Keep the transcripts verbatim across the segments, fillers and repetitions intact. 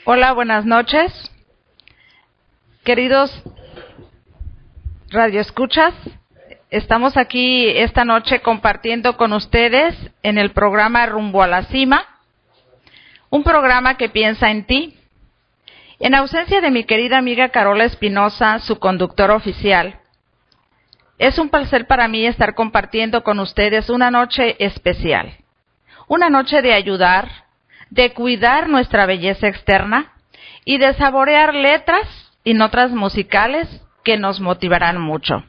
Hola, buenas noches. Queridos radioescuchas, estamos aquí esta noche compartiendo con ustedes en el programa Rumbo a la Cima, un programa que piensa en ti. En ausencia de mi querida amiga Carola Espinosa, su conductora oficial, es un placer para mí estar compartiendo con ustedes una noche especial, una noche de ayudar, de cuidar nuestra belleza externa y de saborear letras y notas musicales que nos motivarán mucho.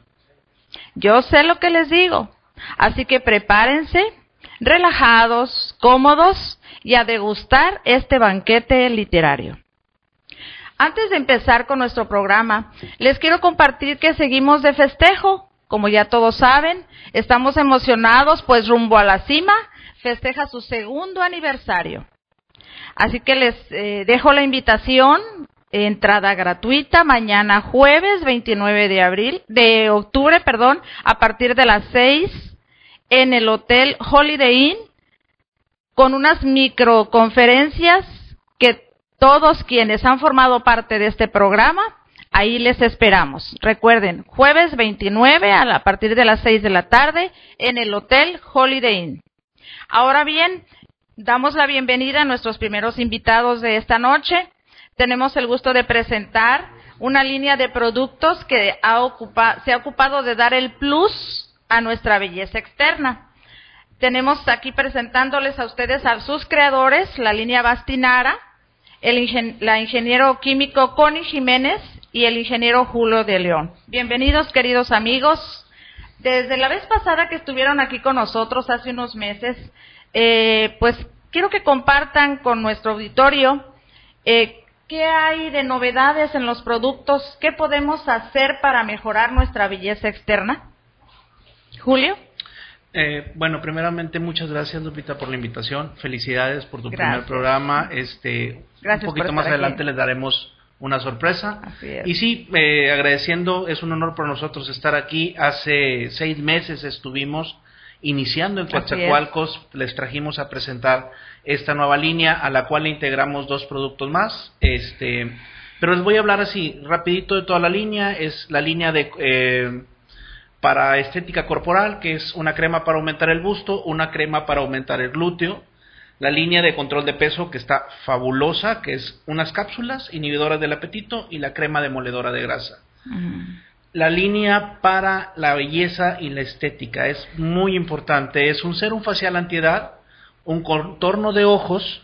Yo sé lo que les digo, así que prepárense, relajados, cómodos y a degustar este banquete literario. Antes de empezar con nuestro programa, les quiero compartir que seguimos de festejo. Como ya todos saben, estamos emocionados, pues Rumbo a la Cima festeja su segundo aniversario. Así que les eh, dejo la invitación, entrada gratuita, mañana jueves veintinueve de abril, de octubre, perdón, a partir de las seis, en el Hotel Holiday Inn, con unas microconferencias que todos quienes han formado parte de este programa, ahí les esperamos. Recuerden, jueves veintinueve a, la, a partir de las seis de la tarde, en el Hotel Holiday Inn. Ahora bien, damos la bienvenida a nuestros primeros invitados de esta noche. Tenemos el gusto de presentar una línea de productos que ha ocupa, se ha ocupado de dar el plus a nuestra belleza externa. Tenemos aquí presentándoles a ustedes a sus creadores, la línea Bastinara, el ingen, la ingeniero químico Connie Jiménez y el ingeniero Julio de León. Bienvenidos, queridos amigos. Desde la vez pasada que estuvieron aquí con nosotros hace unos meses, Eh, pues quiero que compartan con nuestro auditorio eh, qué hay de novedades en los productos, qué podemos hacer para mejorar nuestra belleza externa. Julio. Eh, bueno, primeramente muchas gracias, Lupita, por la invitación. Felicidades por tu Gracias. primer programa. Este, Gracias un poquito por más estar adelante aquí. les daremos una sorpresa. Así es. Y sí, eh, agradeciendo, es un honor para nosotros estar aquí. Hace seis meses estuvimos iniciando en Coatzacoalcos, les trajimos a presentar esta nueva línea a la cual le integramos dos productos más, este, pero les voy a hablar así rapidito de toda la línea. Es la línea de eh, para estética corporal, que es una crema para aumentar el busto, una crema para aumentar el glúteo, la línea de control de peso, que está fabulosa, que es unas cápsulas inhibidoras del apetito, y la crema demoledora de grasa. Uh-huh. La línea para la belleza y la estética es muy importante. Es un serum facial antiedad, un contorno de ojos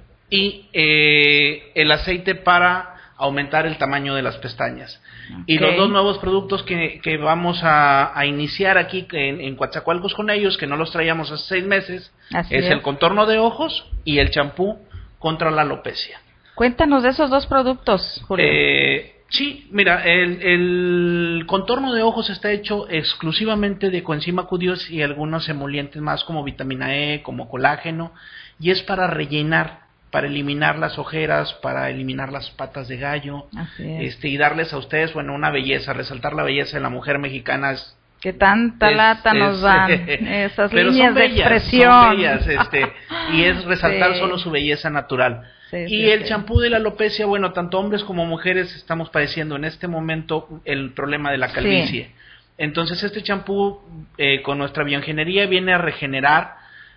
y eh, el aceite para aumentar el tamaño de las pestañas. Okay. Y los dos nuevos productos que, que vamos a, a iniciar aquí en, en Coatzacoalcos con ellos, que no los traíamos hace seis meses, Así es, es el contorno de ojos y el champú contra la alopecia. Cuéntanos de esos dos productos, Julio. Eh, Sí, mira, el, el contorno de ojos está hecho exclusivamente de coenzima Q diez y algunos emolientes más como vitamina E, como colágeno, y es para rellenar, para eliminar las ojeras, para eliminar las patas de gallo, Así es. este y darles a ustedes, bueno, una belleza, resaltar la belleza de la mujer mexicana. Es, que tanta es, lata es, nos dan, es, esas pero líneas son bellas, de expresión. Son bellas, este, y es resaltar Sí. solo su belleza natural. Sí, y sí, el sí. champú de la alopecia, bueno, tanto hombres como mujeres estamos padeciendo en este momento el problema de la calvicie. Sí. Entonces este champú eh, con nuestra bioingeniería viene a regenerar,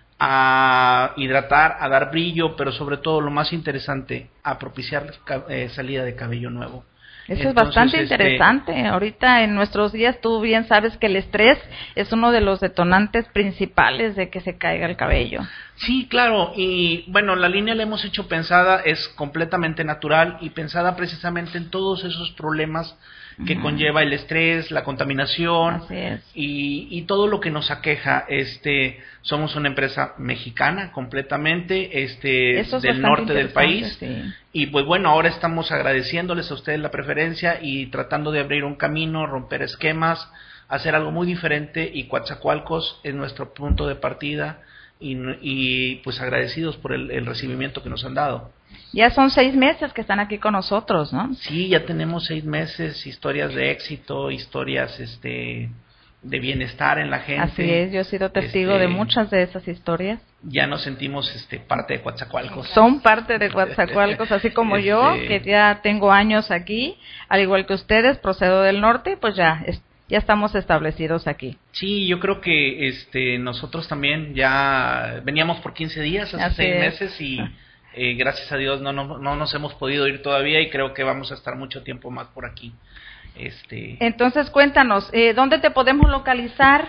a hidratar, a dar brillo, pero sobre todo lo más interesante, a propiciar eh, salida de cabello nuevo. Eso Entonces, es bastante este, interesante. Ahorita en nuestros días tú bien sabes que el estrés es uno de los detonantes principales de que se caiga el cabello. Sí, claro, y bueno, la línea la hemos hecho pensada, es completamente natural y pensada precisamente en todos esos problemas que uh-huh. conlleva el estrés, la contaminación Así es. y, y todo lo que nos aqueja. Este, somos una empresa mexicana completamente, este, del norte del país, sí. Y pues bueno, ahora estamos agradeciéndoles a ustedes la preferencia y tratando de abrir un camino, romper esquemas, hacer algo muy diferente, y Coatzacoalcos es nuestro punto de partida. Y, y pues agradecidos por el, el recibimiento que nos han dado. Ya son seis meses que están aquí con nosotros, ¿no? Sí, ya tenemos seis meses, historias de éxito, historias este de bienestar en la gente. Así es, yo he sido testigo este, de muchas de esas historias. Ya nos sentimos este, parte de Coatzacoalcos. Son parte de Coatzacoalcos, así como este, yo, que ya tengo años aquí, al igual que ustedes, procedo del norte, pues ya ya estamos establecidos aquí. Sí, yo creo que este nosotros también ya veníamos por quince días, hace así seis es. meses, y eh, gracias a Dios no, no, no nos hemos podido ir todavía, y creo que vamos a estar mucho tiempo más por aquí. Este... Entonces, cuéntanos, eh, ¿dónde te podemos localizar?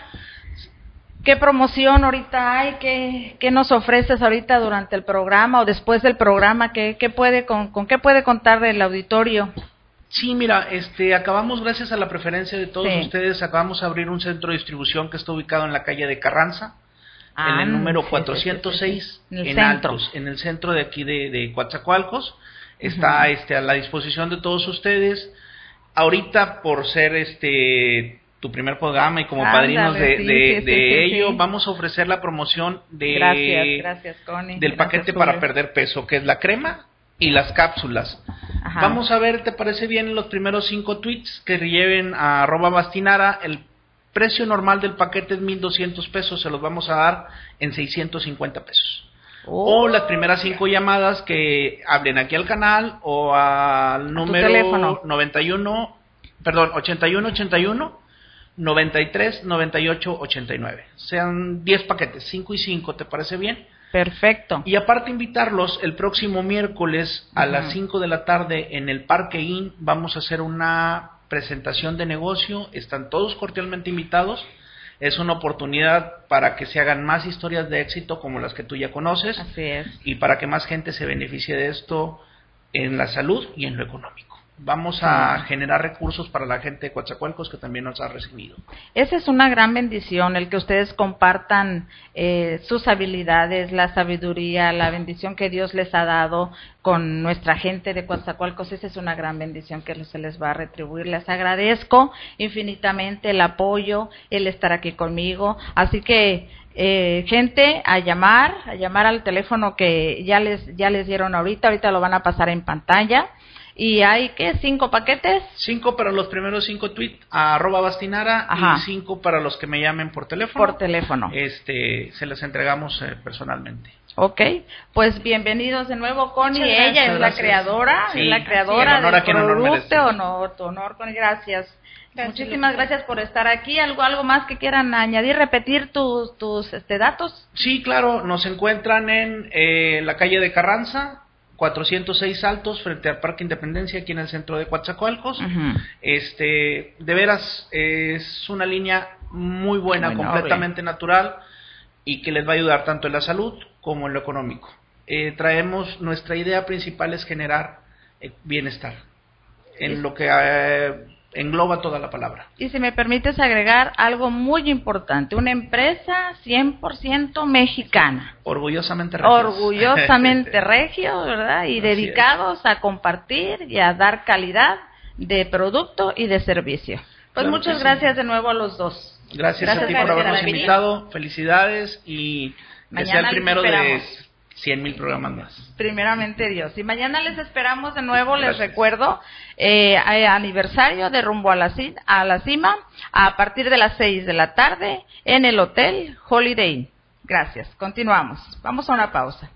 ¿Qué promoción ahorita hay? ¿Qué, qué nos ofreces ahorita durante el programa o después del programa? ¿Qué, qué puede con, con qué puede contar el auditorio? Sí, mira, este, acabamos, gracias a la preferencia de todos sí. ustedes, acabamos de abrir un centro de distribución que está ubicado en la calle de Carranza, ah, en el número sí, cuatrocientos seis, sí, sí, sí. en, en Altos, en el centro de aquí de, de Coatzacoalcos. Está uh-huh. este, a la disposición de todos ustedes. Ahorita, por ser este tu primer programa y como Ándale, padrinos de, sí, de, sí, de sí, ello, sí. vamos a ofrecer la promoción de gracias, gracias, Connie. del gracias, paquete Julio. para perder peso, que es la crema y las cápsulas. Ajá. Vamos a ver, ¿te parece bien los primeros cinco tweets que lleven a arroba bastinara? El precio normal del paquete es mil doscientos pesos, se los vamos a dar en seiscientos cincuenta pesos. Oh. O las primeras cinco llamadas que hablen aquí al canal o al número noventa y uno, perdón, ochenta y uno ochenta y uno, noventa y tres noventa y ocho ochenta y nueve. Sean diez paquetes, cinco y cinco, ¿te parece bien? Perfecto. Y aparte invitarlos, el próximo miércoles a uh-huh. las cinco de la tarde en el Parque Inn vamos a hacer una presentación de negocio, están todos cordialmente invitados. Es una oportunidad para que se hagan más historias de éxito como las que tú ya conoces. Así es. Y para que más gente se beneficie de esto en la salud y en lo económico. Vamos a sí. generar recursos para la gente de Coatzacoalcos que también nos ha recibido. Esa es una gran bendición, el que ustedes compartan eh, sus habilidades, la sabiduría, la bendición que Dios les ha dado con nuestra gente de Coatzacoalcos. Esa es una gran bendición que se les va a retribuir. Les agradezco infinitamente el apoyo, el estar aquí conmigo. Así que Eh, gente, a llamar, a llamar al teléfono que ya les ya les dieron ahorita, ahorita lo van a pasar en pantalla. Y hay, ¿qué? ¿Cinco paquetes? Cinco para los primeros cinco tweets a arroba bastinara. Ajá. Y cinco para los que me llamen por teléfono. Por teléfono. Este, se les entregamos eh, personalmente. Ok, pues bienvenidos de nuevo, Connie. Ella gracias, es la gracias. creadora, sí, es la creadora sí, del producto. Honor, tu honor, Connie, gracias. Gracias. Muchísimas gracias por estar aquí. ¿Algo algo más que quieran añadir, repetir tus tus este datos? Sí, claro, nos encuentran en eh, la calle de Carranza, cuatrocientos seis Altos, frente al Parque Independencia, aquí en el centro de Coatzacoalcos. Uh-huh. Este, de veras, es una línea muy buena, muy completamente noble. natural, y que les va a ayudar tanto en la salud como en lo económico. Eh, traemos, nuestra idea principal es generar eh, bienestar, en sí. lo que eh, engloba toda la palabra. Y si me permites agregar algo muy importante, una empresa cien por ciento mexicana. Orgullosamente regios. Orgullosamente regios, ¿verdad? Y Así dedicados es. a compartir y a dar calidad de producto y de servicio. Pues claro muchas gracias sí. de nuevo a los dos. Gracias, gracias a ti por habernos invitado, felicidades y que sea el primero de cien mil programas más. Primeramente Dios. Y mañana les esperamos de nuevo, gracias. Les recuerdo, eh, aniversario de Rumbo a la, a la Cima, a partir de las seis de la tarde en el Hotel Holiday Inn. Gracias, continuamos. Vamos a una pausa.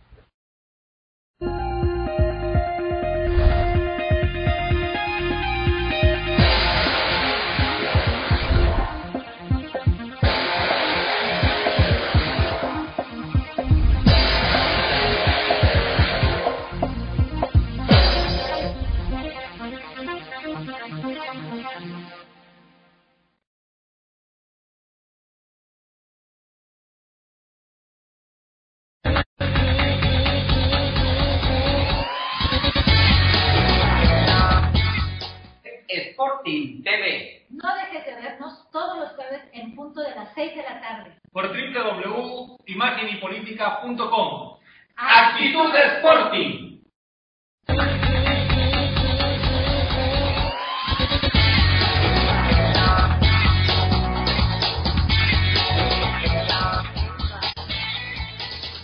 Sporting T V. No dejes de vernos todos los jueves en punto de las seis de la tarde. Por doble u doble u doble u punto imagen y política punto com. Actitud Sporting.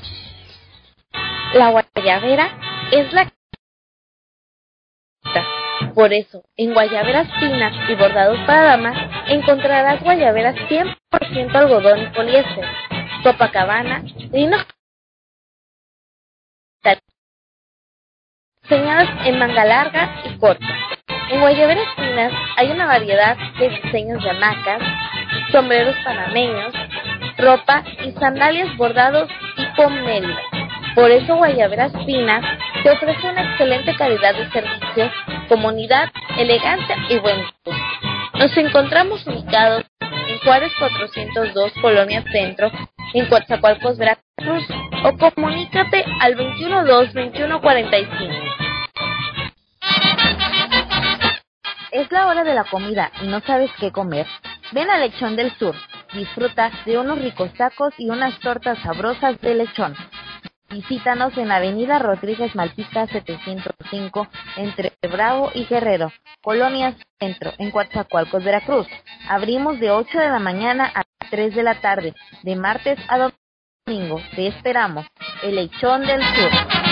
La guayabera es la Por eso, en guayaberas finas y bordados para damas, encontrarás guayaberas cien por ciento algodón y poliéster, Copacabana, lino, diseñadas en manga larga y corta. En guayaberas finas hay una variedad de diseños de hamacas, sombreros panameños, ropa y sandalias bordados tipo Mérida. Por eso Guayaberas Finas te ofrece una excelente calidad de servicio, comodidad, elegancia y buen gusto. Nos encontramos ubicados en Juárez cuatrocientos dos, Colonia Centro, en Coatzacoalcos, Veracruz, o comunícate al veintiuno dos, veintiuno cuarenta y cinco. ¿Es la hora de la comida y no sabes qué comer? Ven a Lechón del Sur. Disfruta de unos ricos tacos y unas tortas sabrosas de lechón. Visítanos en Avenida Rodríguez Malpica setecientos cinco, entre Bravo y Guerrero, Colonia Centro, en Coatzacoalcos, Veracruz. Abrimos de ocho de la mañana a tres de la tarde, de martes a domingo. Te esperamos. El Lechón del Sur.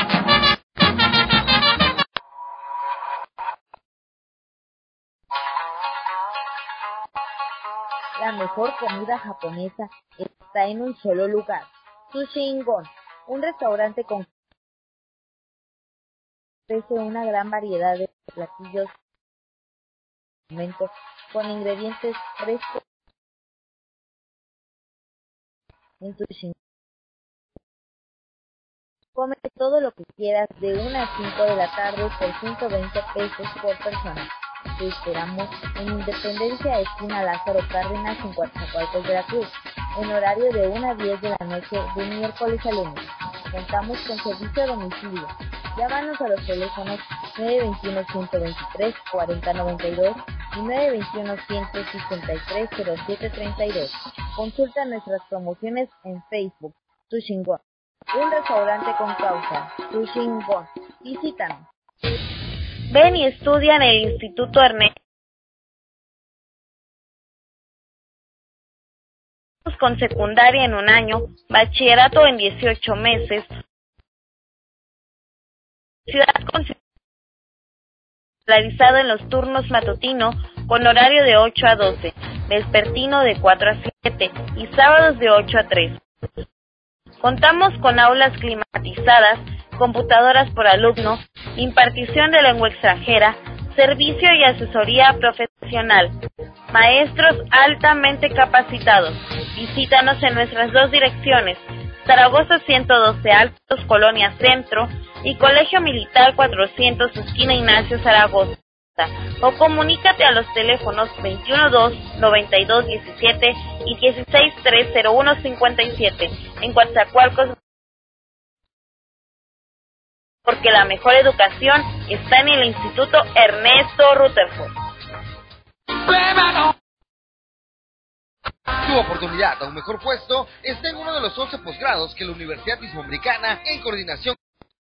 La mejor comida japonesa está en un solo lugar. Sushi Gon, un restaurante con ofrece una gran variedad de platillos con ingredientes frescos en Sushi. Come todo lo que quieras de una a cinco de la tarde por ciento veinte pesos por persona. Te esperamos en Independencia, esquina Lázaro Cárdenas, en Coatzacoalcos, Veracruz, en horario de una a diez de la noche, de miércoles a lunes. Contamos con servicio a domicilio. Llámanos a los teléfonos nueve dos uno, uno dos tres, cuatro cero nueve dos y nueve dos uno, uno seis tres, cero siete tres dos. Consulta nuestras promociones en Facebook. Sushi Gon, un restaurante con causa. Sushi Gon. Visítanos. Ven y estudia en el Instituto Ernesto con secundaria en un año, bachillerato en dieciocho meses, ciudad realizada en los turnos matutino con horario de ocho a doce, vespertino de cuatro a siete y sábados de ocho a tres. Contamos con aulas climatizadas, computadoras por alumno, impartición de lengua extranjera, servicio y asesoría profesional, maestros altamente capacitados. Visítanos en nuestras dos direcciones, Zaragoza ciento doce Altos, Colonia Centro, y Colegio Militar cuatrocientos, esquina Ignacio Zaragoza, o comunícate a los teléfonos veintiuno dos, noventa y dos diecisiete y dieciséis tres cero uno cincuenta y siete en Coatzacoalcos, porque la mejor educación está en el Instituto Ernesto Rutherford. Tu oportunidad a un mejor puesto está en uno de los once posgrados que la Universidad Hispanoamericana, en coordinación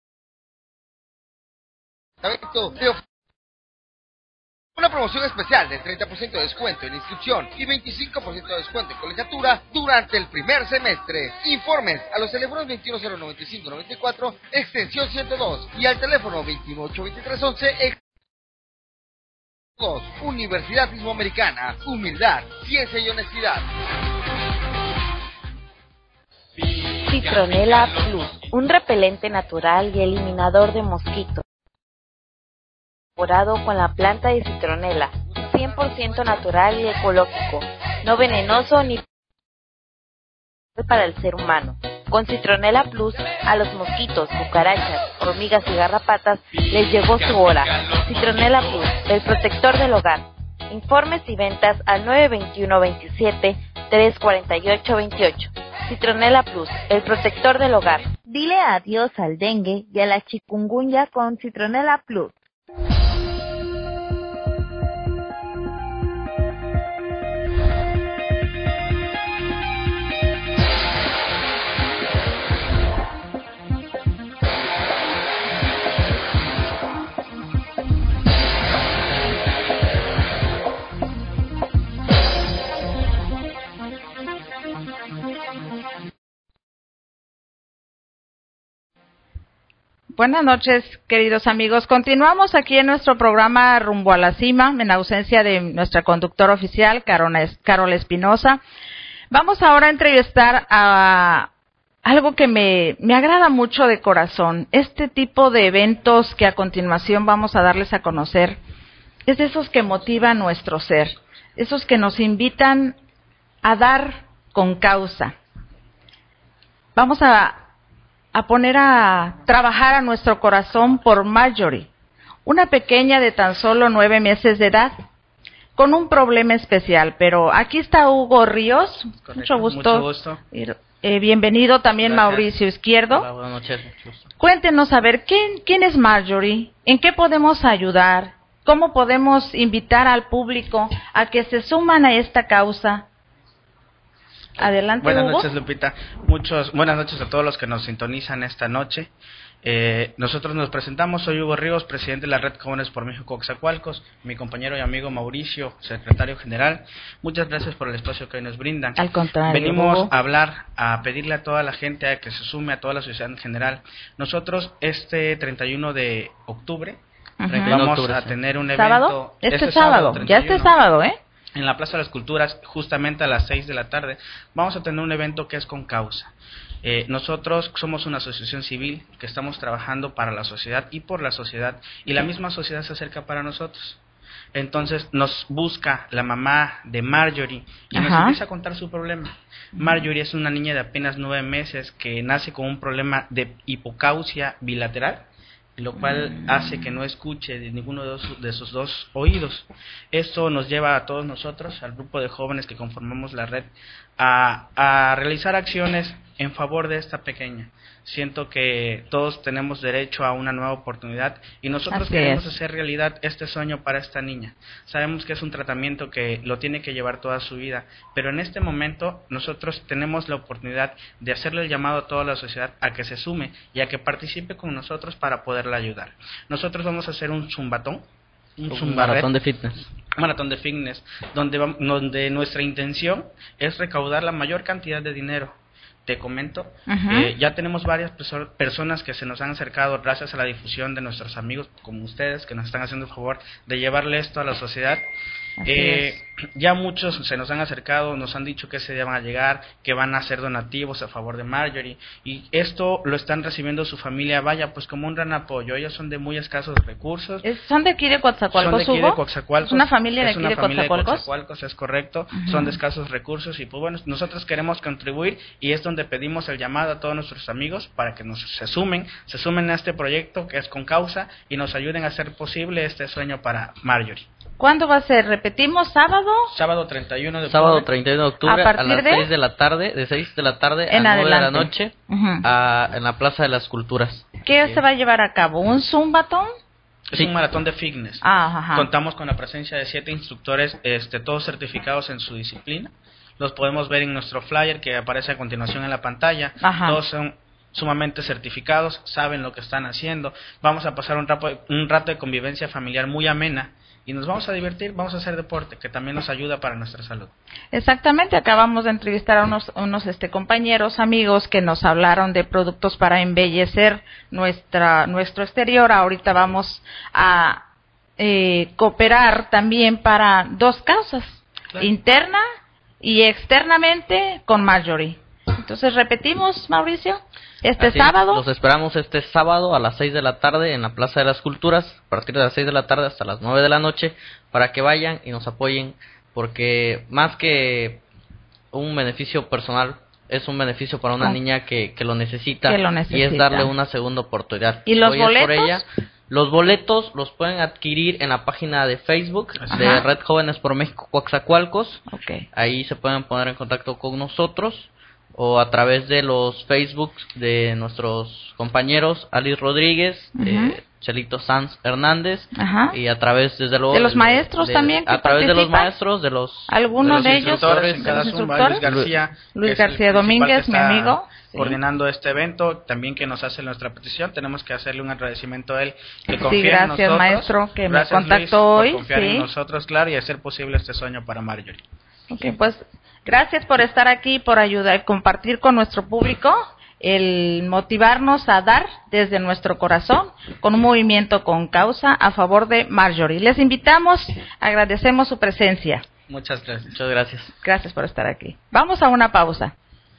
te ofrece una promoción especial de treinta por ciento de descuento en inscripción y veinticinco por ciento de descuento en colegiatura durante el primer semestre. Informes a los teléfonos veintiuno cero noventa y cinco noventa y cuatro, extensión ciento dos, y al teléfono veintiuno ocho veintitrés once, extensión dos. Universidad Hispanoamericana, humildad, ciencia y honestidad. Citronela Plus, un repelente natural y eliminador de mosquitos, elaborado con la planta de citronela, cien por ciento natural y ecológico, no venenoso ni para el ser humano. Con Citronela Plus, a los mosquitos, cucarachas, hormigas y garrapatas les llegó su hora. Citronela Plus, el protector del hogar. Informes y ventas al nueve dos uno, veintisiete, tres cuarenta y ocho veintiocho. Citronela Plus, el protector del hogar. Dile adiós al dengue y a la chikungunya con Citronela Plus. Buenas noches, queridos amigos. Continuamos aquí en nuestro programa Rumbo a la Cima, en ausencia de nuestra conductora oficial, Carol Espinosa. Vamos ahora a entrevistar a algo que me, me agrada mucho de corazón. Este tipo de eventos que a continuación vamos a darles a conocer es de esos que motivan nuestro ser, esos que nos invitan a dar con causa. Vamos a a poner a trabajar a nuestro corazón por Marjorie, una pequeña de tan solo nueve meses de edad, con un problema especial. Pero aquí está Hugo Ríos, correcto, mucho gusto. Mucho gusto. Eh, bienvenido también. Gracias. Mauricio Izquierdo. Hola, buenas noches. Cuéntenos a ver, ¿quién, ¿quién es Marjorie? ¿En qué podemos ayudar? ¿Cómo podemos invitar al público a que se suman a esta causa? Adelante, Buenas Hugo. noches, Lupita. Muchos, buenas noches a todos los que nos sintonizan esta noche. Eh, nosotros nos presentamos, soy Hugo Ríos, presidente de la Red Jóvenes por México Coatzacoalcos, mi compañero y amigo Mauricio, secretario general. Muchas gracias por el espacio que hoy nos brindan. Al contrario, venimos Hugo. a hablar, a pedirle a toda la gente a que se sume, a toda la sociedad en general. Nosotros este treinta y uno de octubre uh-huh. vamos octubre, a tener un evento. ¿Sábado? Este, este sábado, sábado ya este sábado, ¿eh? En la Plaza de las Culturas, justamente a las seis de la tarde, vamos a tener un evento que es con causa. Eh, nosotros somos una asociación civil que estamos trabajando para la sociedad y por la sociedad, y la misma sociedad se acerca para nosotros. Entonces nos busca la mamá de Marjorie y Ajá. nos empieza a contar su problema. Marjorie es una niña de apenas nueve meses que nace con un problema de hipocausia bilateral, lo cual hace que no escuche de ninguno de, dos, de sus dos oídos. Esto nos lleva a todos nosotros, al grupo de jóvenes que conformamos la red, a, a realizar acciones en favor de esta pequeña. Siento que todos tenemos derecho a una nueva oportunidad y nosotros Así queremos es. hacer realidad este sueño para esta niña. Sabemos que es un tratamiento que lo tiene que llevar toda su vida, pero en este momento nosotros tenemos la oportunidad de hacerle el llamado a toda la sociedad a que se sume y a que participe con nosotros para poderla ayudar. Nosotros vamos a hacer un zumbatón, un, un maratón de fitness. Un maratón de fitness, donde, vamos, donde nuestra intención es recaudar la mayor cantidad de dinero. Te comento, uh-huh. eh, ya tenemos varias perso- personas que se nos han acercado gracias a la difusión de nuestros amigos como ustedes, que nos están haciendo el favor de llevarle esto a la sociedad. Eh, ya muchos se nos han acercado, nos han dicho que ese día van a llegar, que van a hacer donativos a favor de Marjorie, y esto lo están recibiendo su familia, vaya, pues como un gran apoyo. Ellos son de muy escasos recursos. ¿Es, ¿Son de aquí de Coatzacoalcos, Son de aquí de Coatzacoalcos. ¿Es una familia de es aquí una de familia Coatzacoalcos? de Coatzacoalcos, es correcto. Uh-huh. Son de escasos recursos y pues bueno, nosotros queremos contribuir y es donde pedimos el llamado a todos nuestros amigos para que nos se sumen, se sumen a este proyecto que es con causa y nos ayuden a hacer posible este sueño para Marjorie. ¿Cuándo va a ser? ¿Repetimos? ¿Sábado? Sábado treinta y uno de octubre. Sábado treinta y uno de octubre a, a las de? seis de la tarde, de seis de la tarde en a nueve adelante. de la noche, uh-huh. a, en la Plaza de las Culturas. ¿Qué sí. se va a llevar a cabo? ¿Un zumbatón? Es sí. un maratón de fitness. Ah, ajá. Contamos con la presencia de siete instructores, este, todos certificados en su disciplina. Los podemos ver en nuestro flyer que aparece a continuación en la pantalla. Ajá. Todos son sumamente certificados, saben lo que están haciendo. Vamos a pasar un rato, un rato de convivencia familiar muy amena y nos vamos a divertir, vamos a hacer deporte, que también nos ayuda para nuestra salud. Exactamente, acabamos de entrevistar a unos, unos este, compañeros, amigos que nos hablaron de productos para embellecer nuestra nuestro exterior. Ahorita vamos a eh, cooperar también para dos causas, claro. interna y externamente con Marjorie. Entonces, repetimos, Mauricio, este Así sábado. Los esperamos este sábado a las seis de la tarde en la Plaza de las Culturas, a partir de las seis de la tarde hasta las nueve de la noche, para que vayan y nos apoyen, porque más que un beneficio personal, es un beneficio para una oh. niña que, que, lo necesita, que lo necesita, y es darle una segunda oportunidad. ¿Y los Hoy boletos? Por ella. Los boletos los pueden adquirir en la página de Facebook Ajá. de Red Jóvenes por México Coatzacoalcos. Okay. Ahí se pueden poner en contacto con nosotros, o a través de los Facebook de nuestros compañeros Alice Rodríguez, uh-huh. eh, Chelito Sanz Hernández, Ajá. y a través desde luego de los maestros de, también que a través participan? de los maestros de los algunos de, de, de ellos en cada los Zumba, Luis García Luis García Domínguez, mi amigo, coordinando sí. este evento, también que nos hace nuestra petición. Tenemos que hacerle un agradecimiento a él que sí, confía gracias, en nosotros. maestro, que gracias, me contactó Luis, hoy, por confiar sí. en nosotros, claro, y hacer posible este sueño para Marjorie. Okay, pues gracias por estar aquí, por ayudar, compartir con nuestro público el motivarnos a dar desde nuestro corazón con un movimiento con causa a favor de Marjorie. Les invitamos, agradecemos su presencia. Muchas gracias. Muchas gracias. Gracias por estar aquí. Vamos a una pausa.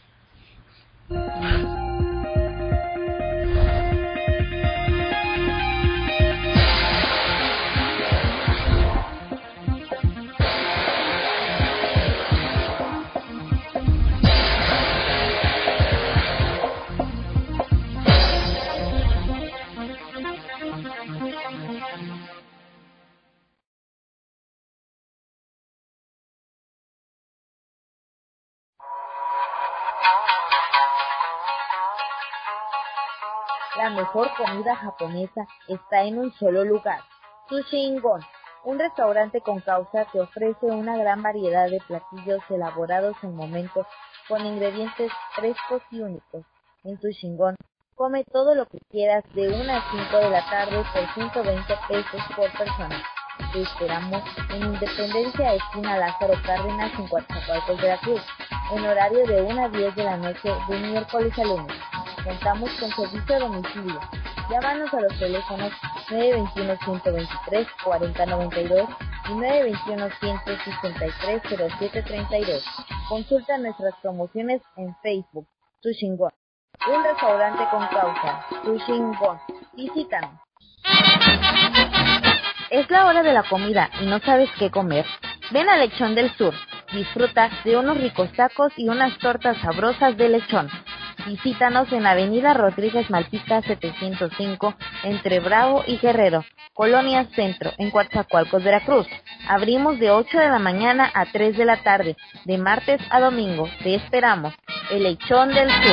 La mejor comida japonesa está en un solo lugar, Sushin-gon, un restaurante con causa que ofrece una gran variedad de platillos elaborados en momentos con ingredientes frescos y únicos. En Sushin-gon, come todo lo que quieras de una a cinco de la tarde por ciento veinte pesos por persona. Te esperamos en Independencia, esquina Lázaro Cárdenas, en Coatzacoalcos, Veracruz, en horario de una a diez de la noche de miércoles a lunes. Contamos con servicio a domicilio. Llámanos a los teléfonos nueve dos uno, uno dos tres, cuatro cero nueve dos y nueve dos uno, uno seis tres, cero siete tres dos. Consulta nuestras promociones en Facebook. Sushin-gon, un restaurante con causa. Sushin-gon, visítanos. Es la hora de la comida y no sabes qué comer. Ven a Lechón del Sur. Disfruta de unos ricos tacos y unas tortas sabrosas de lechón. Visítanos en Avenida Rodríguez Malpica setecientos cinco, entre Bravo y Guerrero, Colonia Centro, en Coatzacoalcos, Veracruz. Abrimos de ocho de la mañana a tres de la tarde, de martes a domingo. Te esperamos. El Lechón del Sur.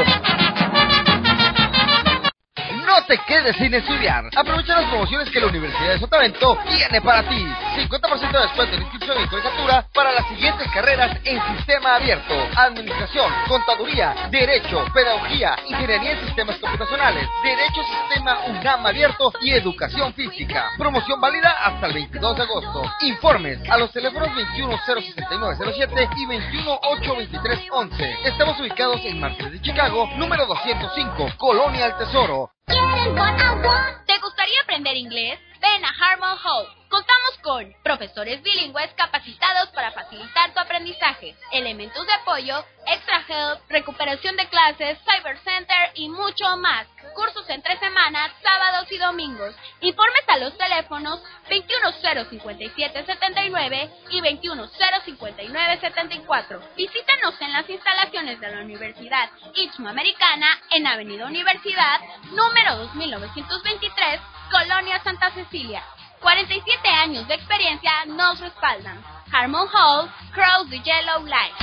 No te quedes sin estudiar. Aprovecha las promociones que la Universidad de Sotavento tiene para ti. cincuenta por ciento de descuento en inscripción y colegiatura para las siguientes carreras en sistema abierto: Administración, Contaduría, Derecho, Pedagogía, Ingeniería en Sistemas Computacionales, Derecho Sistema UNAM Abierto y Educación Física. Promoción válida hasta el veintidós de agosto. Informes a los teléfonos veintiuno cero sesenta y nueve cero siete y veintiuno ocho veintitrés once. Estamos ubicados en Market de Chicago, número doscientos cinco, Colonia El Tesoro. ¿Te gustaría aprender inglés? Ven a Harmon Hall. Contamos con profesores bilingües capacitados para facilitar tu aprendizaje, elementos de apoyo, extra help, recuperación de clases, cyber center y mucho más. Cursos entre semanas, sábados y domingos. Informes a los teléfonos veintiuno cero cincuenta y siete setenta y nueve y veintiuno cero cincuenta y nueve setenta y cuatro. Visítanos en las instalaciones de la Universidad Istmoamericana en Avenida Universidad, número dos mil novecientos veintitrés, Colonia Santa Cecilia. cuarenta y siete años de experiencia nos respaldan. Harmon Hall, Cross the Yellow Light.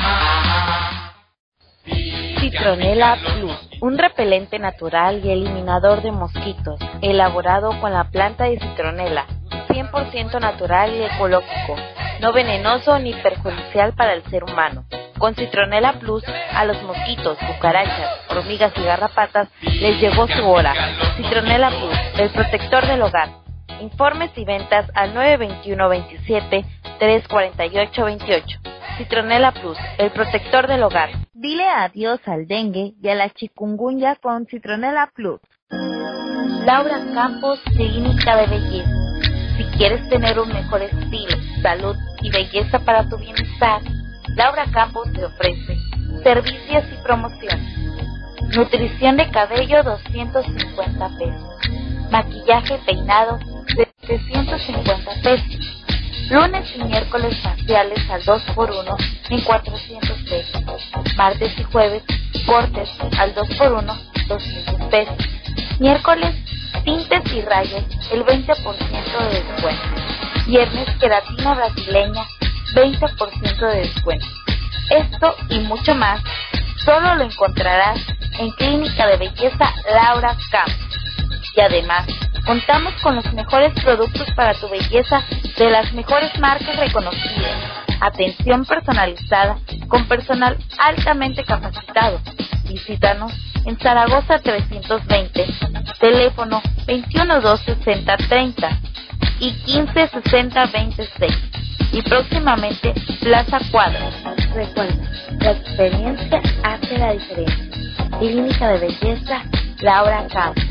Citronela Plus, un repelente natural y eliminador de mosquitos, elaborado con la planta de citronela, cien por ciento natural y ecológico, no venenoso ni perjudicial para el ser humano. Con Citronela Plus, a los mosquitos, cucarachas, hormigas y garrapatas les llegó su hora. Citronela Plus, el protector del hogar. Informes y ventas al nueve veintiuno veintisiete, tres cuarenta y ocho veintiocho. Citronela Plus, el protector del hogar. Dile adiós al dengue y a la chikungunya con Citronela Plus. Laura Campos, clínica de belleza. Si quieres tener un mejor estilo, salud y belleza para tu bienestar, Laura Campos te ofrece servicios y promociones. Nutrición de cabello, doscientos cincuenta pesos. Maquillaje y peinado, setecientos cincuenta pesos. Lunes y miércoles faciales al dos por uno en cuatrocientos pesos. Martes y jueves, cortes al dos por uno, doscientos pesos. Miércoles, tintes y rayos, el veinte por ciento de descuento. Viernes, queratina brasileña, veinte por ciento de descuento. Esto y mucho más, solo lo encontrarás en Clínica de Belleza Laura Campos. Y además, contamos con los mejores productos para tu belleza de las mejores marcas reconocidas. Atención personalizada con personal altamente capacitado. Visítanos en Zaragoza trescientos veinte, teléfono veintiuno dos sesenta treinta y quince sesenta veintiséis. Y próximamente Plaza Cuadra. Recuerda, la experiencia hace la diferencia. Clínica de Belleza Laura Campos.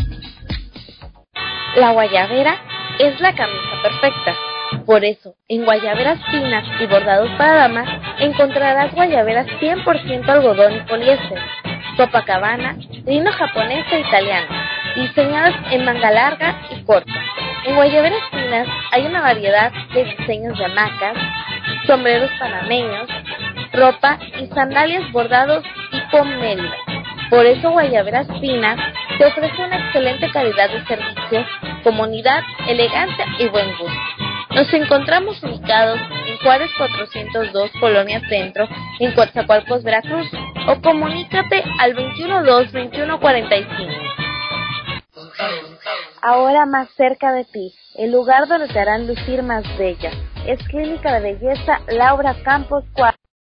La guayabera es la camisa perfecta. Por eso, en guayaberas finas y bordados para damas, encontrarás guayaberas cien por ciento algodón y poliéster, Copacabana, lino japonés e italiano, diseñadas en manga larga y corta. En guayaberas finas hay una variedad de diseños de hamacas, sombreros panameños, ropa y sandalias bordados tipo Mérida. Por eso Guayaberas Finas te ofrece una excelente calidad de servicio, comodidad, elegancia y buen gusto. Nos encontramos ubicados en Juárez cuatrocientos dos, Colonia Centro, en Coatzacoalcos, Veracruz, o comunícate al veintiuno dos, veintiuno cuarenta y cinco. Ahora más cerca de ti, el lugar donde te harán lucir más bella, es Clínica de Belleza Laura Campos Cuadra,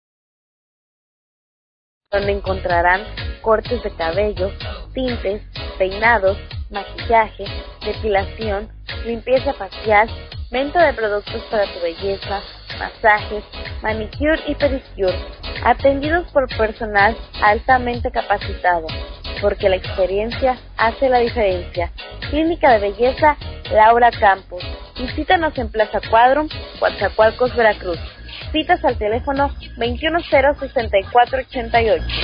donde encontrarán cortes de cabello, tintes, peinados, maquillaje, depilación, limpieza facial, venta de productos para tu belleza, masajes, manicure y pedicure, atendidos por personal altamente capacitado, porque la experiencia hace la diferencia. Clínica de Belleza Laura Campos. Visítanos en Plaza Cuadrum, Coatzacoalcos, Veracruz. Citas al teléfono veintiuno cero, sesenta y cuatro ochenta y ocho.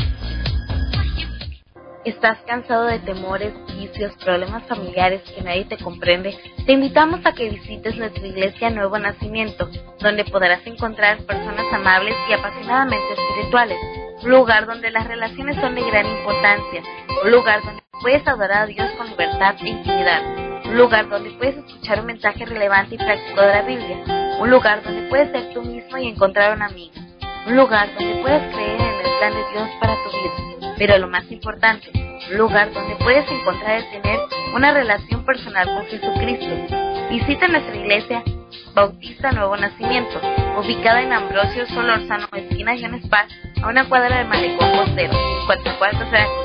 ¿Estás cansado de temores, vicios, problemas familiares que nadie te comprende? Te invitamos a que visites nuestra iglesia Nuevo Nacimiento, donde podrás encontrar personas amables y apasionadamente espirituales. Un lugar donde las relaciones son de gran importancia. Un lugar donde puedes adorar a Dios con libertad e intimidad. Un lugar donde puedes escuchar un mensaje relevante y práctico de la Biblia. Un lugar donde puedes ser tú mismo y encontrar un amigo. Un lugar donde puedes creer en el plan de Dios para tu vida. Pero lo más importante, un lugar donde puedes encontrar y tener una relación personal con Jesucristo. Visita nuestra iglesia Bautista Nuevo Nacimiento, ubicada en Ambrosio Solórzano, esquina Jones Paz, a una cuadra del Malecón Costero, Coatzacoalcos, Veracruz.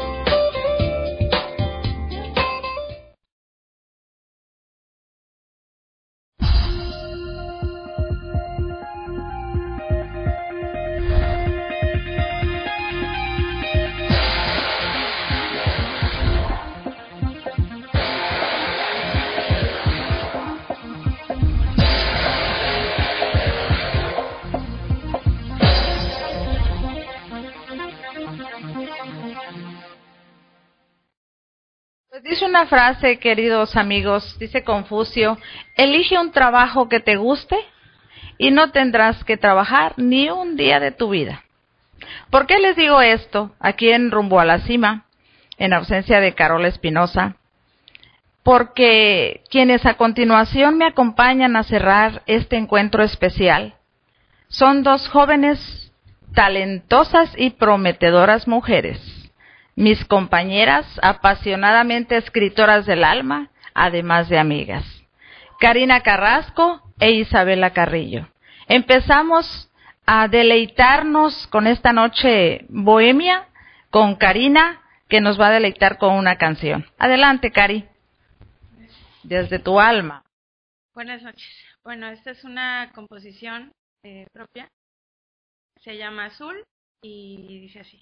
Dice una frase, queridos amigos, dice Confucio: elige un trabajo que te guste y no tendrás que trabajar ni un día de tu vida. ¿Por qué les digo esto aquí en Rumbo a la Cima, en ausencia de Carola Espinosa? Porque quienes a continuación me acompañan a cerrar este encuentro especial son dos jóvenes, talentosas y prometedoras mujeres, mis compañeras apasionadamente escritoras del alma, además de amigas, Karina Carrasco e Isabela Carrillo. Empezamos a deleitarnos con esta noche bohemia con Karina, que nos va a deleitar con una canción. Adelante, Cari, desde tu alma. Buenas noches. Bueno, esta es una composición eh, propia, se llama Azul y dice así.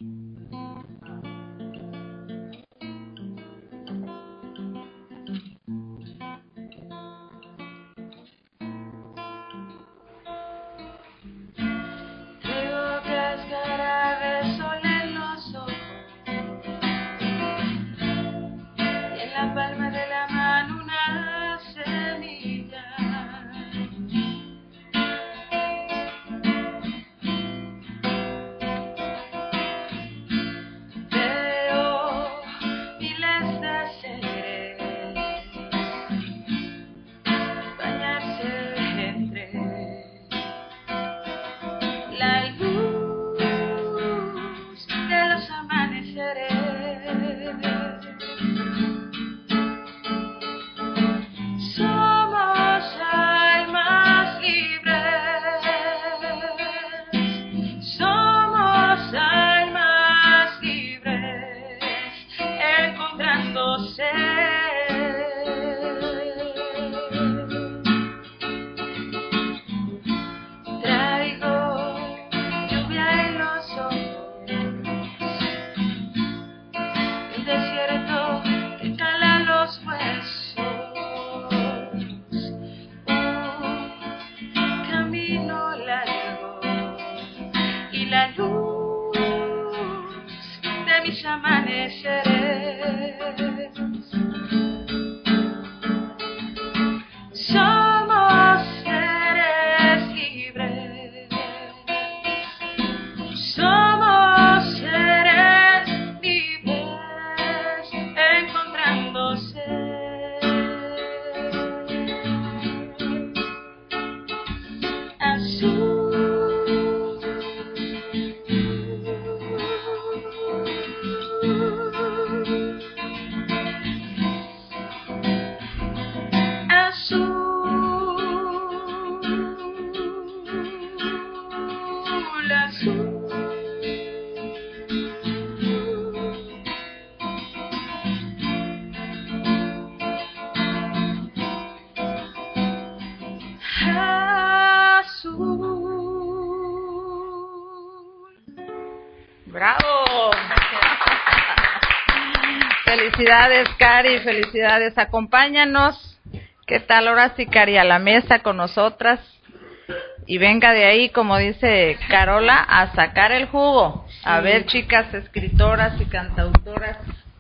Traigo cáscara de sol en los ojos y en la palma de la mano una semilla. amaneceres. Somos seres libres. Somos seres libres encontrándose. Azul, azul, azul. ¡Bravo! Felicidades, Cari, felicidades. Acompáñanos. ¿Qué tal? Ahora sí, Cari, a la mesa con nosotras. Y venga de ahí, como dice Carola, a sacar el jugo. A ver, chicas escritoras y cantautoras.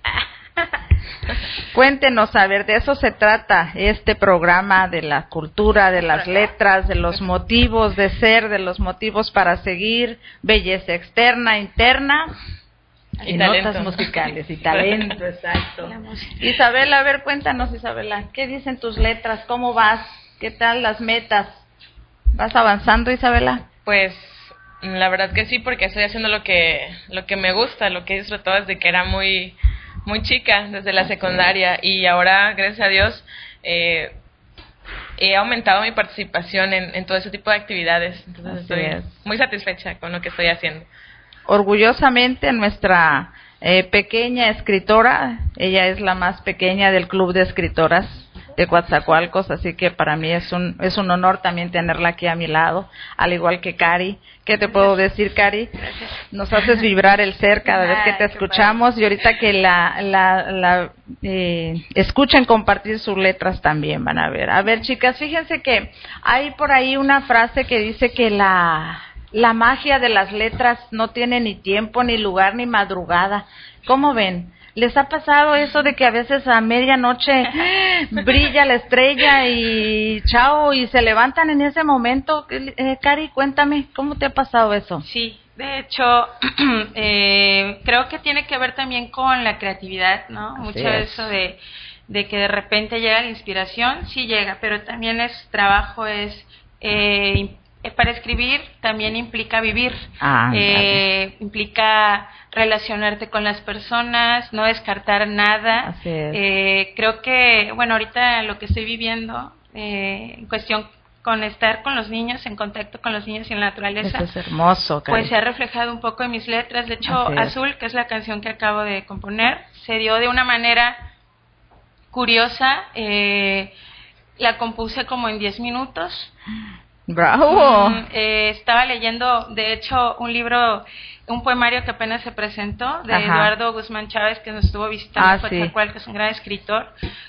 Cuéntenos, a ver, de eso se trata este programa, de la cultura, de las letras, de los motivos de ser, de los motivos para seguir, belleza externa, interna y, y notas musicales y talento, exacto. Isabela, a ver, cuéntanos, Isabela, ¿qué dicen tus letras? ¿Cómo vas? ¿Qué tal las metas? ¿Vas avanzando, Isabela? Pues la verdad que sí, porque estoy haciendo lo que lo que me gusta, lo que disfruto desde que era muy muy chica, desde la secundaria, y ahora, gracias a Dios, eh, he aumentado mi participación en, en todo ese tipo de actividades. Entonces Así estoy es. muy satisfecha con lo que estoy haciendo. Orgullosamente nuestra eh, pequeña escritora, ella es la más pequeña del club de escritoras de Coatzacoalcos, así que para mí es un es un honor también tenerla aquí a mi lado, al igual que Cari. ¿Qué te puedo decir, Cari? Nos haces vibrar el ser cada vez que te escuchamos, y ahorita que la, la, la eh, escuchen compartir sus letras también van a ver. A ver, chicas, fíjense que hay por ahí una frase que dice que la, la magia de las letras no tiene ni tiempo, ni lugar, ni madrugada. ¿Cómo ven? ¿Les ha pasado eso de que a veces a medianoche brilla la estrella y chao, y se levantan en ese momento? Eh, Cari, cuéntame, ¿cómo te ha pasado eso? Sí, de hecho, eh, creo que tiene que ver también con la creatividad, ¿no? Mucho de eso de, de que de repente llega la inspiración, sí llega, pero también es trabajo, es... Eh, para escribir también implica vivir, ah, eh, implica relacionarte con las personas, no descartar nada. Así es. Eh, creo que, bueno, ahorita lo que estoy viviendo, eh, en cuestión con estar con los niños, en contacto con los niños y en la naturaleza, eso es hermoso, Cari. Pues se ha reflejado un poco en mis letras. De hecho, Así es. Azul, que es la canción que acabo de componer, se dio de una manera curiosa. Eh, la compuse como en diez minutos. ¡Bravo! Mm, eh, estaba leyendo, de hecho, un libro, un poemario que apenas se presentó, de Ajá. Eduardo Guzmán Chávez, que nos estuvo visitando, Ah, fue sí. Coatzacoalcos, que es un gran escritor,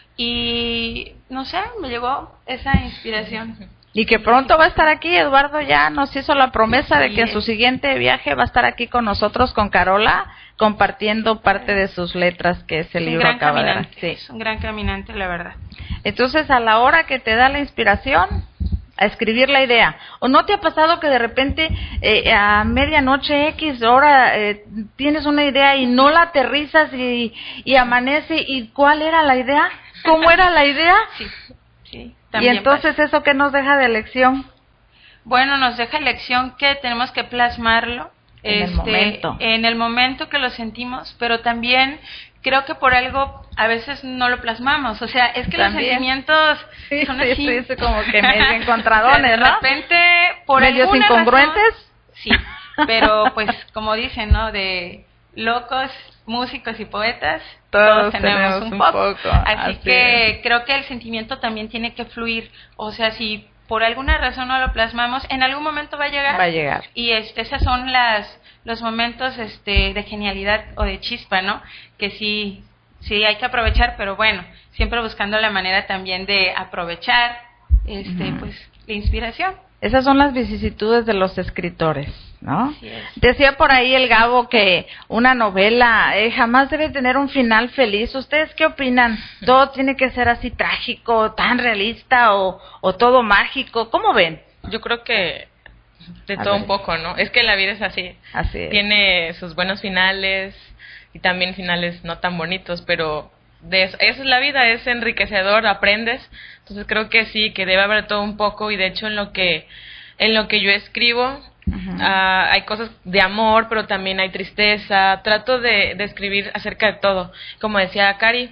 y no sé, me llegó esa inspiración. Y que pronto va a estar aquí. Eduardo ya nos hizo la promesa de Sí. que en su siguiente viaje va a estar aquí con nosotros, con Carola, compartiendo parte de sus letras, que ese Es un libro gran acaba de dar. caminante, Sí. es un gran caminante, la verdad. Entonces, a la hora que te da la inspiración, a escribir la idea. ¿O no te ha pasado que de repente eh, a medianoche X hora eh, tienes una idea y no la aterrizas y, y amanece? ¿Y cuál era la idea? ¿Cómo era la idea? Sí, sí. Y También entonces, pasa. ¿eso qué nos deja de lección? Bueno, nos deja lección que tenemos que plasmarlo En el este, momento. en el momento que lo sentimos, pero también creo que por algo a veces no lo plasmamos. O sea, es que También. los sentimientos Sí, son sí, así. sí, sí, como que medio encontradones, ¿no? De repente, por ¿Medios alguna incongruentes? razón, sí, pero pues como dicen, ¿no? De locos, músicos y poetas, Todos todos, tenemos, tenemos un un poco. poco, Así, así que es. creo que el sentimiento también tiene que fluir. O sea, si por alguna razón no lo plasmamos, en algún momento va a llegar. Va a llegar. Y este, esas son las los momentos este de genialidad o de chispa, ¿no? Que sí sí hay que aprovechar, pero bueno, siempre buscando la manera también de aprovechar este Ujú. pues la inspiración. Esas son las vicisitudes de los escritores, ¿no? Así es. Decía por ahí el Gabo que una novela eh, jamás debe tener un final feliz. ¿Ustedes qué opinan? ¿Todo tiene que ser así trágico, tan realista o, o todo mágico? ¿Cómo ven? Yo creo que de A todo ver. un poco, ¿no? Es que la vida es así. Así es. Tiene sus buenos finales y también finales no tan bonitos, pero de eso, eso es la vida, es enriquecedor, aprendes. Entonces creo que sí, que debe haber todo un poco, y de hecho en lo que en lo que yo escribo Ujú. uh, hay cosas de amor, pero también hay tristeza. Trato de, de escribir acerca de todo. Como decía Cari,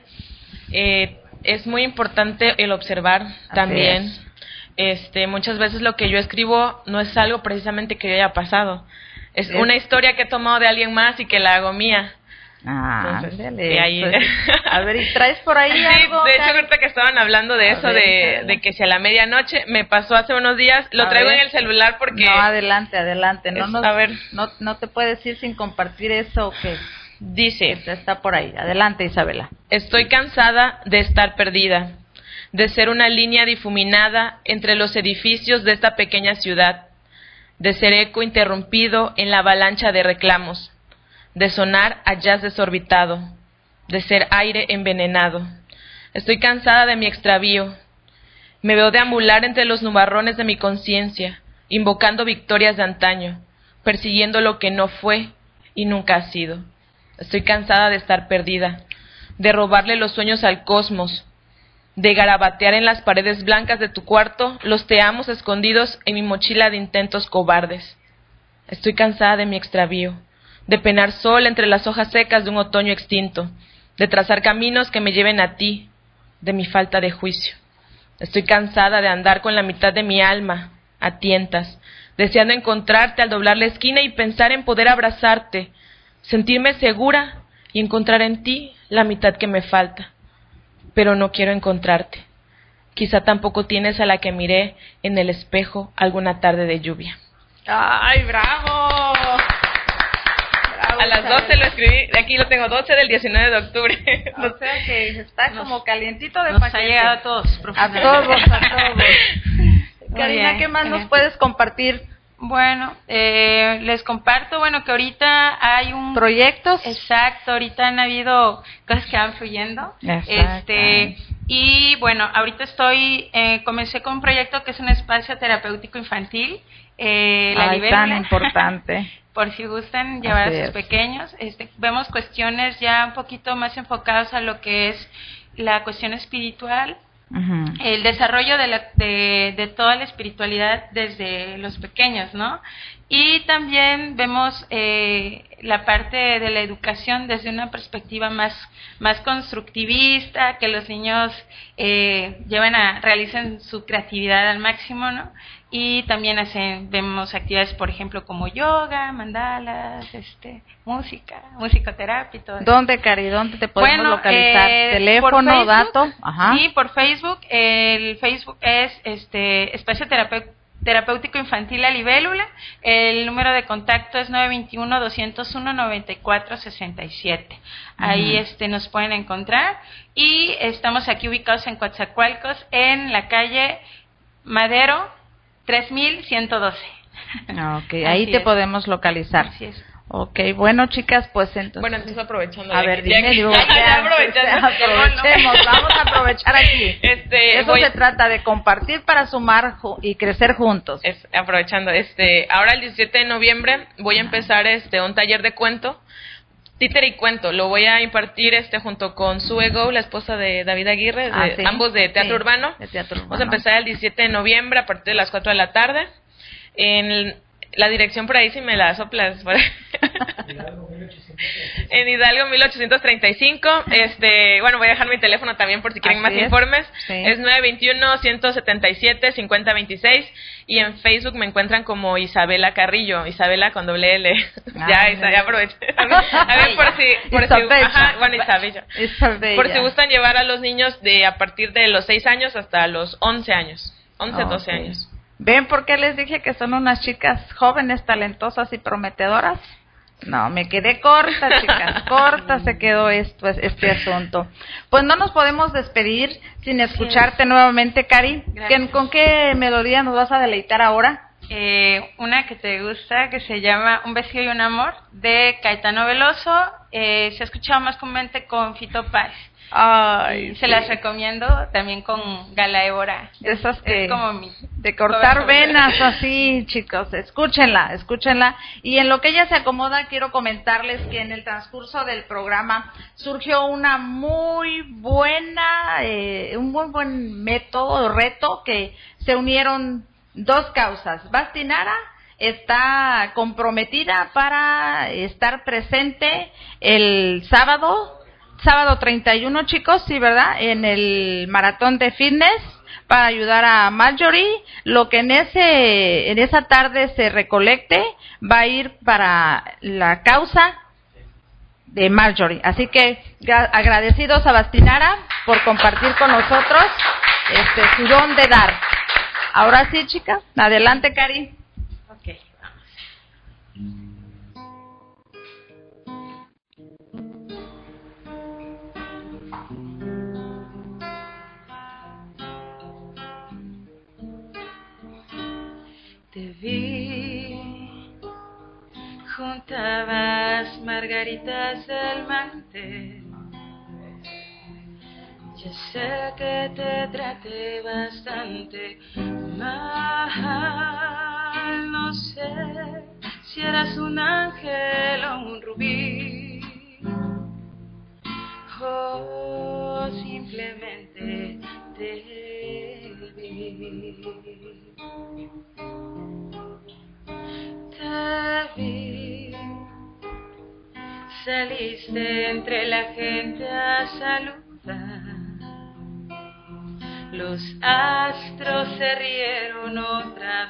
eh, es muy importante el observar Así también. es. Este, muchas veces lo que yo escribo no es algo precisamente que yo haya pasado. Es Es- una historia que he tomado de alguien más y que la hago mía. Ah, Entonces, ándale, de ahí- pues, a ver, ¿y traes por ahí Sí, algo? de hecho Cari? ahorita que estaban hablando de A eso, ver, de, Isabela. de que si a la medianoche, me pasó hace unos días, lo A traigo ver. en el celular porque... No, adelante, adelante. No, Es- nos- a ver. no, no te puedes ir sin compartir eso que, Dice... que está por ahí. Adelante, Isabela. Estoy cansada de estar perdida, de ser una línea difuminada entre los edificios de esta pequeña ciudad, de ser eco interrumpido en la avalancha de reclamos, de sonar a jazz desorbitado, de ser aire envenenado. Estoy cansada de mi extravío. Me veo deambular entre los nubarrones de mi conciencia, invocando victorias de antaño, persiguiendo lo que no fue y nunca ha sido. Estoy cansada de estar perdida, de robarle los sueños al cosmos, de garabatear en las paredes blancas de tu cuarto los te amos escondidos en mi mochila de intentos cobardes. Estoy cansada de mi extravío, de penar sola entre las hojas secas de un otoño extinto, de trazar caminos que me lleven a ti, de mi falta de juicio. Estoy cansada de andar con la mitad de mi alma, a tientas, deseando encontrarte al doblar la esquina y pensar en poder abrazarte, sentirme segura y encontrar en ti la mitad que me falta. Pero no quiero encontrarte. Quizá tampoco tienes a la que miré en el espejo alguna tarde de lluvia. ¡Ay, bravo! Bravo, A las Isabela. doce lo escribí, de aquí lo tengo, doce del diecinueve de octubre. O sea que está como calientito de Nos ha paquete. llegado a todos, A profesora. todos, a todos. Muy Karina, bien, ¿qué más muy nos bien. puedes compartir? Bueno, eh, les comparto, bueno, que ahorita hay un... ¿Proyectos? Exacto, ahorita han habido cosas que van fluyendo. Exacto. Este, y bueno, ahorita estoy, eh, comencé con un proyecto que es un espacio terapéutico infantil, eh, la Ay, libélula. tan importante. Por si gustan llevar Así a sus es. pequeños. Este, vemos cuestiones ya un poquito más enfocadas a lo que es la cuestión espiritual, Ujú. el desarrollo de, la, de, de toda la espiritualidad desde los pequeños, ¿no? Y también vemos eh, la parte de la educación desde una perspectiva más, más constructivista, que los niños eh, lleven a, realicen su creatividad al máximo, ¿no? Y también hacen, vemos actividades, por ejemplo, como yoga, mandalas, este, música, musicoterapia y todo eso. ¿Dónde, Cari? ¿Dónde te podemos Bueno, localizar? eh, ¿Teléfono, por Facebook, dato? Ajá. Sí, por Facebook. El Facebook es este Espacio Terapeu- Terapéutico Infantil La Libélula. El número de contacto es nueve dos uno, dos cero uno, nueve cuatro seis siete. Ahí Ujú. este nos pueden encontrar. Y estamos aquí ubicados en Coatzacoalcos, en la calle Madero tres mil ciento doce. Ah, ok, ahí Así te es. podemos localizar. Así es. Ok, bueno, chicas, pues entonces... Bueno, entonces aprovechando. a de ver, que- ya dime, que- digo, ya, ya, aprovechando. aprovechemos, vamos a aprovechar aquí. Este, Eso voy- se trata de compartir para sumar ju- y crecer juntos. Es- aprovechando, este, ahora el diecisiete de noviembre voy a empezar este un taller de cuento, títere y cuento. Lo voy a impartir este junto con Sue Go, la esposa de David Aguirre, de- Ah, ¿sí? ambos de Teatro Sí, Urbano. de Teatro Vamos a Urbano. empezar el diecisiete de noviembre a partir de las cuatro de la tarde. En la dirección por ahí, si me la soplas. por ahí. En Hidalgo mil ochocientos treinta y cinco. Este, bueno, voy a dejar mi teléfono también por si quieren Así más es. informes. Sí. Es nueve dos uno, uno siete siete, cinco cero dos seis y en Facebook me encuentran como Isabela Carrillo, Isabela con doble L. Ah, ya, mira. Isa, ya aproveché. A ver, por si, por si, Isabella. ajá, bueno, Isabella. Isabella. Por si gustan llevar a los niños de a partir de los seis años hasta los once años, once, doce Ok. años. ¿Ven por qué les dije que son unas chicas jóvenes, talentosas y prometedoras? No, me quedé corta, chicas, corta se quedó esto, este asunto. Pues no nos podemos despedir sin escucharte sí. nuevamente, Cari. ¿Qué, ¿Con qué melodía nos vas a deleitar ahora? Eh, una que te gusta, que se llama Un vestido y un amor, de Caetano Veloso. Eh, se ha escuchado más comúnmente con Fito Páez. Ay, se sí. las recomiendo también con Gala Évora. Esas que es como mi de cortar venas así, chicos, escúchenla, escúchenla. Y en lo que ella se acomoda, quiero comentarles que en el transcurso del programa surgió una muy buena, eh, un muy buen método, reto, que se unieron dos causas. Bastinara está comprometida para estar presente el sábado. Sábado treinta y uno, chicos, sí, ¿verdad? En el maratón de fitness para ayudar a Marjorie. Lo que en ese en esa tarde se recolecte va a ir para la causa de Marjorie. Así que agradecidos a Bastinara por compartir con nosotros este su don de dar. Ahora sí, chicas, adelante, Cari. Ok, vamos. Te vi, juntabas margaritas del mantel. Ya sé que te traté bastante mal. No sé si eras un ángel o un rubí, o simplemente te vi. Te vi, saliste entre la gente a saludar. Los astros se rieron otra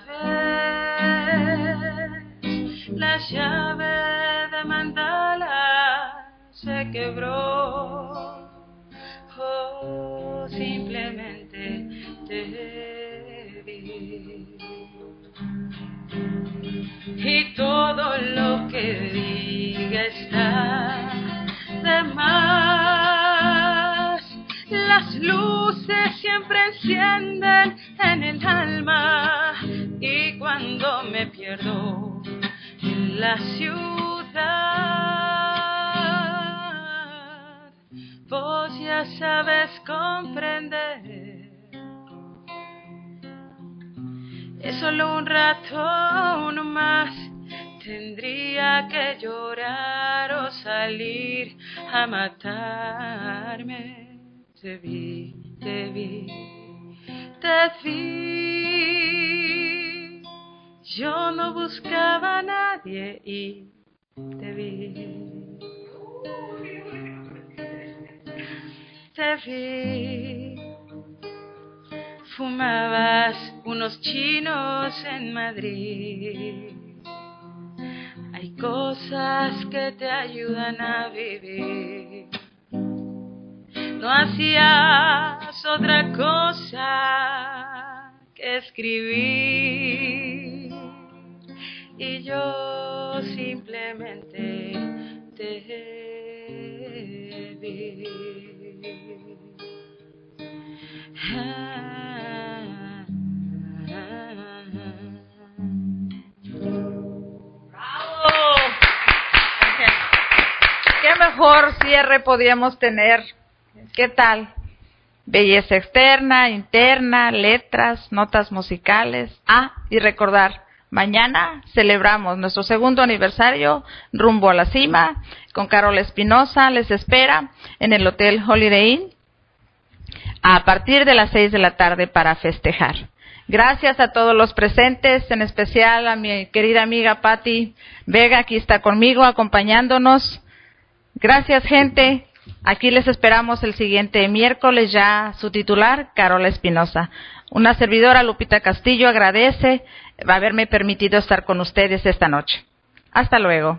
vez. La llave de mandala se quebró. Oh, simplemente te vi. Y todo lo que diga está de más. Las luces siempre encienden en el alma, y cuando me pierdo en la ciudad, vos ya sabes comprender. Es solo un rato, no más. Tendría que llorar o salir a matarme. Te vi, te vi, te vi. Yo no buscaba a nadie y te vi. Te vi. Fumabas unos chinos en Madrid. Hay cosas que te ayudan a vivir. No hacías otra cosa que escribir, y yo simplemente te vi. Ah, ah, ¡bravo! ¿Qué mejor cierre podíamos tener? ¿Qué tal? Belleza externa, interna, letras, notas musicales. Ah, y recordar, mañana celebramos nuestro segundo aniversario rumbo a la cima con Carol Espinosa. Les espera en el Hotel Holiday Inn a partir de las seis de la tarde para festejar. Gracias a todos los presentes, en especial a mi querida amiga Patti Vega, aquí está conmigo acompañándonos. Gracias, gente. Aquí les esperamos el siguiente miércoles, ya su titular, Carola Espinosa. Una servidora, Lupita Castillo, agradece haberme permitido estar con ustedes esta noche. Hasta luego.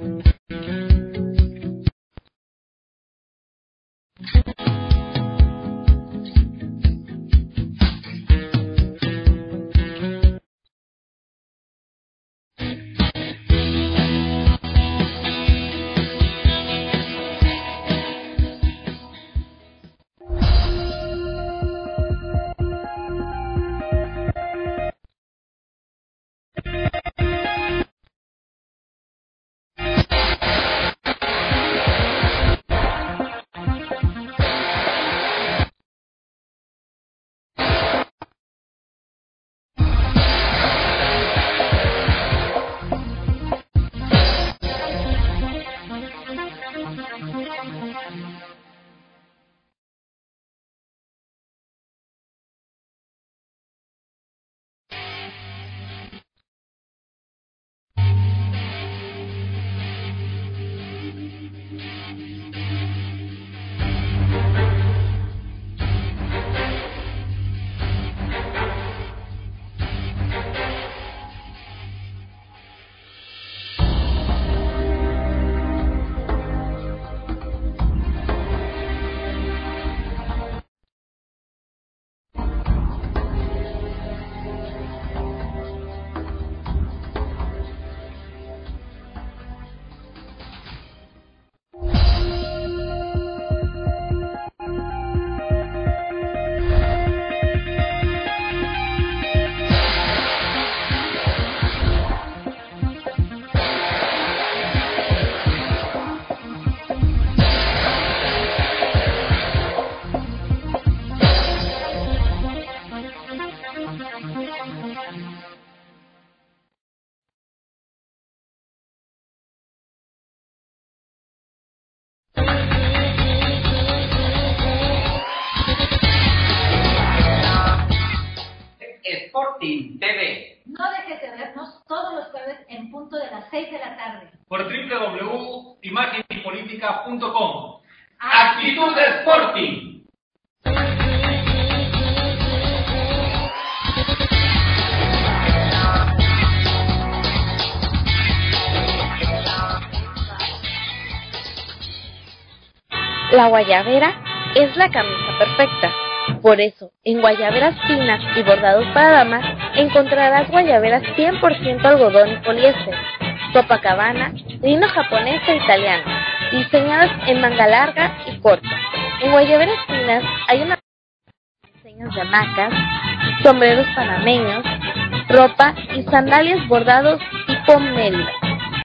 Sporting T V. No dejes de vernos todos los jueves en punto de las seis de la tarde. Por doble u doble u doble u punto imagen y política punto com. Actitud Sporting. La guayabera es la camisa perfecta. Por eso, en guayaberas finas y bordados para damas, encontrarás guayaberas cien por ciento algodón y poliéster, Copacabana, lino japonés e italiano, diseñadas en manga larga y corta. En guayaberas finas hay una diseños de hamacas, sombreros panameños, ropa y sandalias bordados tipo Mérida.